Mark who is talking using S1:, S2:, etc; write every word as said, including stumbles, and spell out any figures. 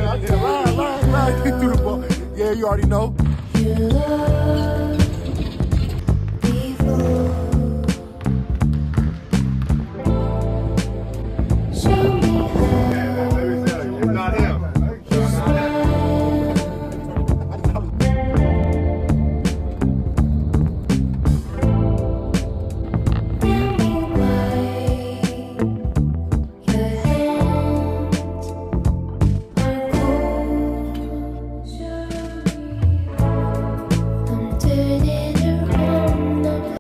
S1: Yeah, line, line, line. Get through the ball. Yeah, you already know.
S2: You love before. Show me.